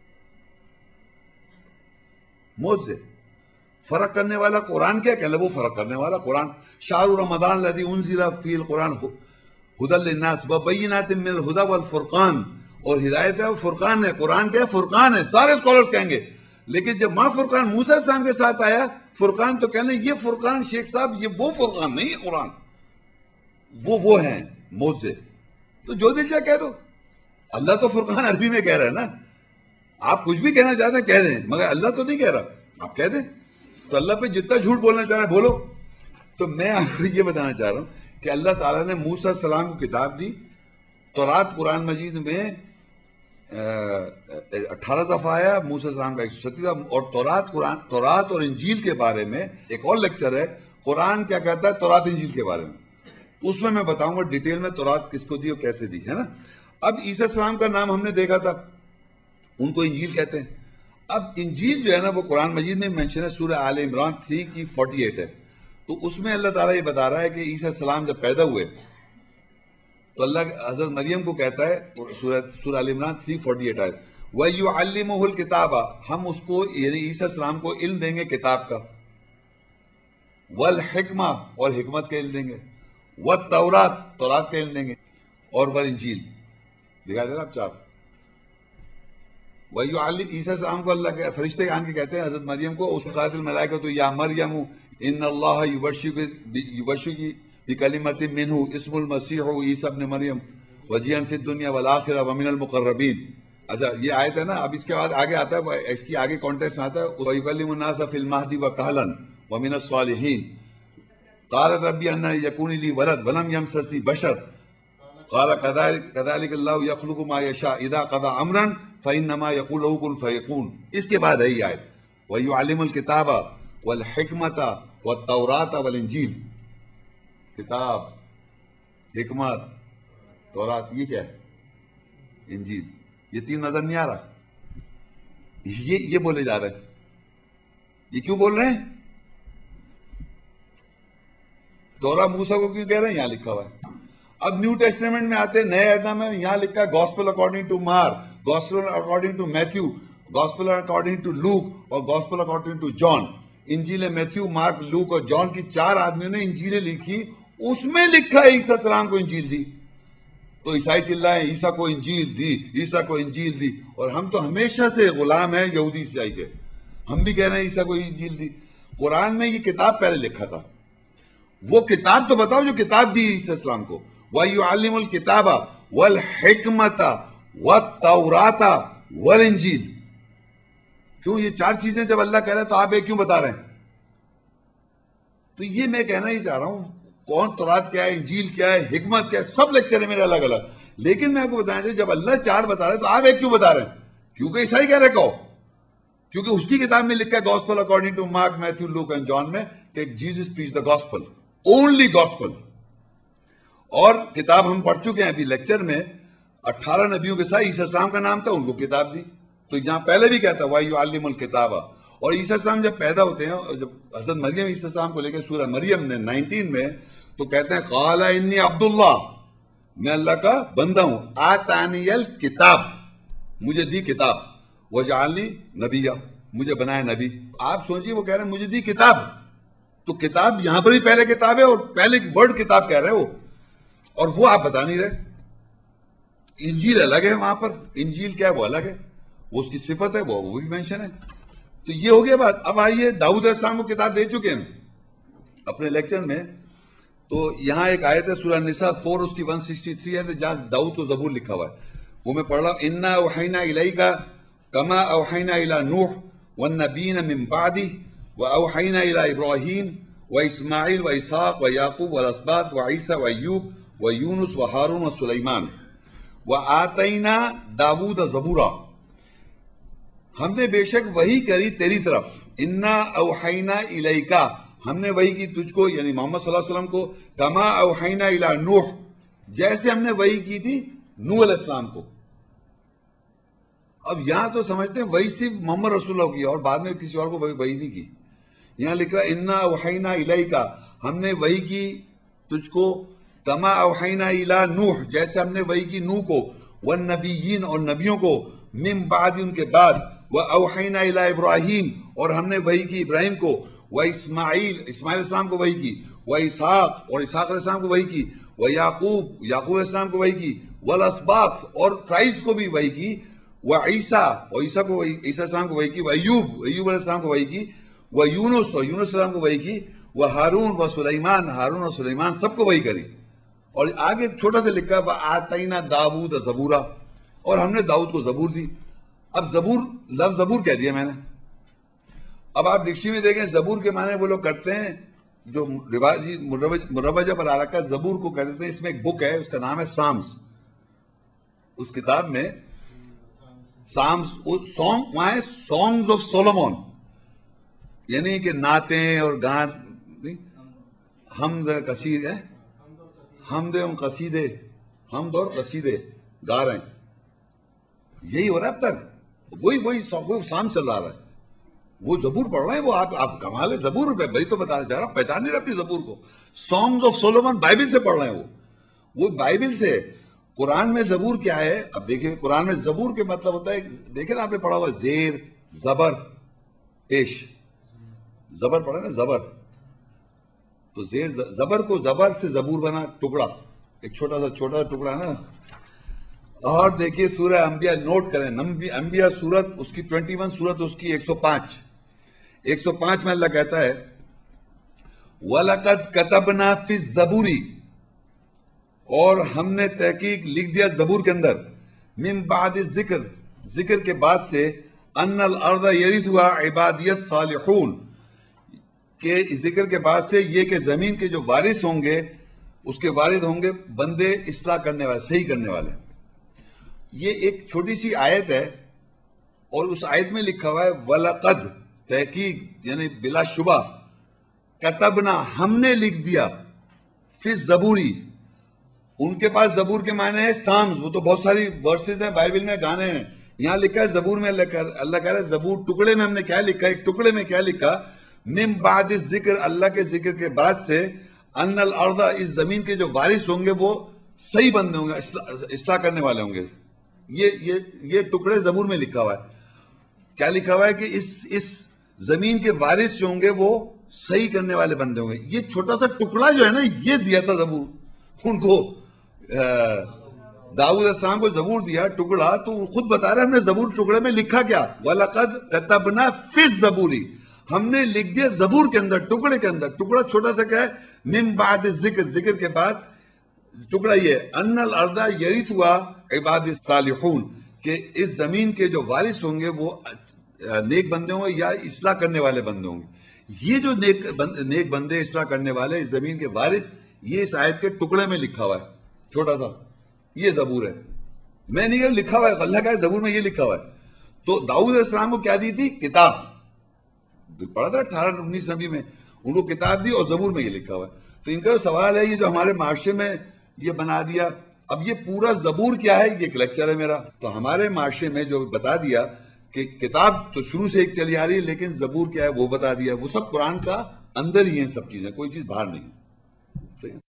موجزے فرق کرنے والا قرآن کیا؟ کہنے وہ فرق کرنے والا قرآن. شہر رمضان الذی انزل فیہ القرآن ہدی للناس وبینات من الہدی والفرقان، اور ہدایت ہے اور فرقان ہے. قرآن کیا ہے؟ فرقان ہے. سارے اسکالرز کہیں گے. لیکن جب ماں فرقان موسیٰ السلام کے ساتھ آیا فرقان، تو کہنے یہ فرقان شیخ صاحب یہ وہ فرقان نہیں ہے، قرآن وہ وہ ہیں موجزے. تو جو دل چاہے کہہ دو. اللہ تو فرقان عربی میں کہہ رہا ہے نا. آپ کچھ بھی کہنا چاہتے ہیں کہہ دیں، مگر اللہ تو نہیں کہہ رہا. آپ کہہ دیں تو اللہ پہ جتنا جھوٹ بولنا چاہ رہے ہیں بولو. تو میں آپ کو یہ بتانا چاہ رہا ہوں کہ اللہ تعالیٰ نے موسیٰ السلام کو کتاب دی. تورات قرآن مجید میں اٹھارہ صفحہ آیا، موسیٰ السلام کا ایک سو چھتیس. اور تورات قرآن تورات اور انجیل کے بارے میں ایک اور لیکچر ہے، قرآن کیا کہتا ہے تورات انجیل کے بارے میں. اس میں میں بتاؤں گا ڈیٹیل میں تورات کس کو دی اور کیسے دی، ہے نا. اب عیسیٰ السلام کا نام ہم نے دیکھا تھا، ان کو انجیل کہتے ہیں. اب انجیل جو ہے نا وہ قرآن مجید میں مینشن ہے، سورہ آل عمران تھری کی فورٹی ایٹ ہے. تو اس میں اللہ تعالیٰ یہ بتا رہا ہے کہ عیسیٰ السلام جب پیدا ہوئے تو اللہ حضرت مریم کو کہتا ہے، سورہ سورہ آل عمران تھری فورٹی ایٹ آئے، وَيُعَلِّمُهُ الْكِتَابَ، ہم اس کو یعنی عیسیٰ السلام کو علم دیں گے کتاب کا، وَالْحِکْمَةَ، اور حکمت کا علم دیں گے، وَالتَّوْرَاتَ، تورات کا علم دیں گے، اور وَالْإِنجِیل. دکھا دے رہا آپ چار. وَيُعَلِّمُ عیسیٰ السلام کو اللہ کے فرشتے آن کے کہتے ہیں حضرت مریم کو، اُسْقَالَتِ الْمَلَائِکَةُ یَا مَرْیَمُ إِنَّ اللَّهَ یُبَشِّرُکِ بِکَلِمَةٍ مِّنْهُ اسْمُ الْمَسِیحُ عیسیٰ ابن مریم وَجِیعًا فِی الدُّنْیَا وَالْآخِرَةِ وَمِنَ الْمُقَرَّبِینَ. اچھا یہ آیت ہے نا. اب اس کے بعد آگے آتا ہے، اس کی آگے کانٹیکسٹ میں آتا ہے، وَيُکَلِّمُ النَّاسَ فِی الْمَہْدِ وَکَہْلًا وَمِنَ الصَّالِحِینَ قَالَتْ رَبِّ أَنَّىٰ یَکُونُ لِی وَلَدٌ وَلَمْ یَمْسَسْنِی بَشَرٌ قَالَ کَذَٰلِکَ اللَّهُ یَخْلُقُ مَا یَشَاءُ اِذَا قَضَىٰ أَمْرًا فَإِنَّمَا یَقُولُ لَهُ کُن فَیَکُونُ. اس کے بعد ہے یہ آیت، وَيُعَلِّمُ الْکِتَابَ وَالْحِکْمَةَ وَالتَّوْرَاةَ وَالْإِنجِیلَ. کتاب، حکمت، تورات، یہ کیا ہے؟ انجیل. یہ تین نظر نہیں آ رہا. یہ یہ بولے جا رہے ہیں. یہ کیوں بول رہے ہیں؟ تورا موسیٰ کو کیوں کہہ رہے ہیں؟ یہاں لکھا ہوا ہے. اب نیو ٹیسٹیمنٹ میں آتے ہیں، نئے عہد میں یہاں لکھا ہے gospel according to Mark, gospel according to Matthew, gospel according to Luke, اور گاسپل اکارڈنگ ٹو جان. انجیل میتھیو، مارک، لوک اور جان کی چار آدمیوں نے انجیلیں لکھی. اس میں لکھا ہے عیسیٰ السلام کو انجیل دی. تو عیسائی چلائے عیسیٰ کو انجیل دی، عیسیٰ کو انجیل دی. اور ہم تو ہمیشہ سے غلام ہیں یہودی عیسائی کے. ہم بھی کہہ رہے ہیں عیسیٰ کو انجیل دی. قرآن میں یہ کتاب پہلے لکھا تھا. وہ کتاب تو بتاؤ جو کتاب دی عیسیٰ السلام کو. وَيُعَلِّمُ الْكِتَابَ وَالْحِکْمَةَ وَالتَّوْرَاةَ وَالْإِنجِیلَ. کیوں یہ چار چیزیں جب اللہ کہہ رہا ہے تو آپ یہ کیوں بتا رہے ہیں؟ تو یہ میں کہنا ہی چاہ رہا ہوں، کون تورات کیا ہے، انجیل کیا ہے، حکمت کیا ہے، سب لیکچر ہے میرے الگ الگ. لیکن میں آپ کو بتانا چاہیے جب اللہ چار بتا رہے ہیں تو آپ ایک کیوں بتا رہے ہیں؟ کیونکہ عیسائی کہہ رہے کہو، کیونکہ اس کی کتاب میں لکھا ہے gospel according to Mark, Matthew, Luke and John میں کہ Jesus preach the gospel, only gospel. اور کتاب ہم پڑھ چکے ہیں ابھی لیکچر میں، اٹھارہ نبیوں کے ساتھ عیسیٰ السلام کا نام تھا، ان کو کتاب دی. تو یہاں پہلے بھی کہتا ہے وَيُعَلِّمُ الْكِتَابَ. اور عیسیٰ السلام جب پیدا ہوتے ہیں، اور جب حضرت مریم عیسیٰ السلام کو لے کے سورہ مریم نے نائنٹین میں تو کہتے ہیں قَالَ إِنِّي عَبْدُ اللَّهِ، میں اللہ کا بندہ ہوں، آتَانِيَ الْكِتَاب، مجھے دی کتاب، وَجَعَلْنِي نَبِيًّا، مجھے بنائے نبی. آپ سوچئے وہ کہہ رہے ہیں مجھے دی کتاب، تو کتاب یہاں پر بھی پہلے کتاب ہے اور پہلے ورڈ کتاب کہہ رہے وہ، اور وہ آپ بتا نہیں رہے. انجیل الگ ہے، وہاں پر انجیل کیا ہے وہ الگ ہے، وہ اس کی صفت ہے، وہ وہ بھی مینشن ہے. تو یہ ہو گیا بات. اب آئیے داؤد علیہ السلام کو کتاب دے چکے ہیں اپنے لیکچر میں. تو یہاں ایک آیت ہے سورہ نساء فور، اس کی ون سکسٹی تھری ہے جہاں داؤد کو زبور لکھا ہوا ہے، وہ میں پڑھ رہا ہوں. انا اوحینا الیک کما اوحینا الی نوح والنبیین من بعدہ واوحینا الی ابراہیم واسماعیل واسحاق ویعقوب والاسباط وعیسیٰ وایوب ویونس وہارون وسلیمان وآتینا داود زبورا. ہم نے بے شک وحی کری تیری طرف، انا اوحینا الیکا، ہم نے وحی کی تجھ کو، یعنی محمد صلی اللہ علیہ وسلم کو، کما اوحینا الی نوح، جیسے ہم نے وحی کی تھی نوح علیہ السلام کو. اب یہاں تو سمجھتے ہیں وحی صرف محمد رسول اللہ کی اور بعد میں کسی اور کو وحی نہیں کی. یہاں لکھ رہا ہے انا اوحینا الیکا، ہم نے وحی کی تجھ کو، کما اوحینا الی نوح، جیسے ہم نے وحی کی نوح کو، والنبیین، اور نبیوں کو، من بعد، ان کے بعد، وَأَوْحَيْنَا إِلَىٰ إِبْرَاهِيمَ، اور ہم نے وحی کی ابراہیم کو، وَإِسْمَاعِيل، اسماعیل علیہ السلام کو وحی کی، وَإِسْحَاق، اور اسحاق علیہ السلام کو وحی کی، وَيَعْقُوب، یعقوب علیہ السلام کو وحی کی، وَالْأَسْباط، اور ٹرائبس کو بھی وحی کی، وَعِیسیٰ، اور عیسیٰ کو عیسیٰ علیہ السلام کو وحی کی، وَأَیوب، ایوب علیہ السلام کو وحی کی، وَیونس، اور یونس علیہ السلام کو وحی کی، وَہارون وسلیمان، ہارون اور سلیمان سب کو وحی کری. اور آگے چھوٹا سا لکھا وَآتَيْنَا دَاوُودَ زَبُورًا، اور ہم نے داؤد کو زبور دی. اب زبور، لفظ زبور کہہ دیا میں نے. اب آپ ڈکشنری میں دیکھیں زبور کے معنی وہ لوگ کرتے ہیں جو رواجی مروجہ پر آ رکھا ہے، زبور کو کہہ دیتے ہیں. اس میں ایک بک ہے، اس کا نام ہے سامس. اس کتاب میں سامس، سانگ وہاں ہے سانگز آف سولومون، یعنی کہ نعتیں اور گان، حمد قصیدے، حمد اور قصیدے، حمد اور قصیدے گا رہے ہیں. یہی ہو رہا ہے اب تک، وہی وہی سام چل رہا ہے، وہ زبور پڑھ رہے ہیں. وہ آپ آپ کمال ہے، زبور پہ بھائی تو بتانا چاہ رہا، پہچان نہیں رہا اپنی زبور کو. سانگز آف سولومون بائبل سے پڑھ رہے ہیں، وہ وہ بائبل سے. قرآن میں زبور کیا ہے؟ اب دیکھیں قرآن میں زبور کے مطلب ہوتا ہے، دیکھیں نا آپ نے پڑھا ہوا زیر، زبر، پیش. زبر پڑھا نا، زبر. تو زیر زبر کو زبر سے زبور بنا، ٹکڑا، ایک چھوٹا سا چھوٹا سا ٹکڑا نا. اور دیکھیے سورہ انبیاء نوٹ کریں، انبیاء سورت اس کی ٹوینٹی ون، سورت اس کی ایک سو پانچ ایک سو پانچ میں اللہ کہتا ہے وَلَقَدْ كَتَبْنَا فِي الزَّبُورِ، اور ہم نے تحقیق لکھ دیا زبور کے اندر، مِن بَعْدِ الذِّکر، ذکر کے بعد سے، أَنَّ الْأَرْضَ يَرِثُهَا عِبَادِيَ الصَّالِحُونَ، کہ ذکر کے بعد سے یہ کہ زمین کے جو وارث ہوں گے اس کے وارث ہوں گے بندے اصلاح کرنے والے، صحیح کرنے والے. یہ ایک چھوٹی سی آیت ہے اور اس آیت میں لکھا ہوا ہے وَلَقَدْ، تحقیق یعنی بلا شبہ، کتبنا، ہم نے لکھ دیا، فی الزبوری، ان کے پاس زبور کے معنی ہے سامز. وہ تو بہت ساری ورسز ہیں بائبل میں، گانے ہیں. یہاں لکھا ہے زبور میں، اللہ کہہ رہا ہے زبور ٹکڑے میں ہم نے کیا لکھا، ایک ٹکڑے میں کیا لکھا، من بعد الذکر، اللہ کے ذکر کے بعد سے، ان الارض، اس زمین کے جو وارث ہوں گے وہ صحیح بندے ہوں گے، اصلاح کرنے والے ہوں گے. یہ یہ یہ ٹکڑے زبور میں لکھا ہوا ہے. کیا لکھا ہوا ہے کہ اس اس زمین کے وارث جو ہوں گے وہ صحیح کرنے والے بندے ہوں گے. یہ چھوٹا سا ٹکڑا جو ہے نا، یہ دیا تھا زبور ان کو، داؤد علیہ السلام کو زبور دیا ٹکڑا. تو خود بتا رہے ہم نے زبور ٹکڑے میں لکھا کیا، وَلَقَدْ كَتَبْنَا فِي الزَّبُورِ، ہم نے لکھ دیا زبور کے اندر، ٹکڑے کے اندر. ٹکڑا چھوٹا سا کیا ہے، مِن بَعْدِ الذِّکر، ذکر کے بعد ٹکڑا یہ ہے، أَنَّ الْأَرْضَ يَرِثُهَا عِبَادِ الصَّالِحُونَ، کہ اس زمین کے جو وارث ہوں گے وہ نیک بندے ہوں گے یا اصلاح کرنے والے بندے ہوں گے. یہ جو نیک نیک بندے، اصلاح کرنے والے، اس زمین کے وارث، یہ اس آیت کے ٹکڑے میں لکھا ہوا ہے چھوٹا سا، یہ زبور ہے، میں نہیں یہ لکھا ہوا ہے، اللہ کا زبور میں یہ لکھا ہوا ہے۔ تو داؤد علیہ السلام کو کیا دی تھی؟ کتاب، پڑھا تھا اٹھارہ انیس نبی میں، ان کو کتاب دی اور زبور میں یہ لکھا ہوا ہے۔ تو ان کا جو سوال ہے، یہ جو ہمارے معاشرے میں یہ بنا دیا، اب یہ پورا زبور کیا ہے، یہ ایک لیکچر ہے میرا۔ تو ہمارے معاشرے میں جو بتا دیا کہ کتاب تو شروع سے ایک چلی آ رہی ہے، لیکن زبور کیا ہے وہ بتا دیا، وہ سب قرآن کا اندر ہی ہیں سب چیزیں، کوئی چیز باہر نہیں۔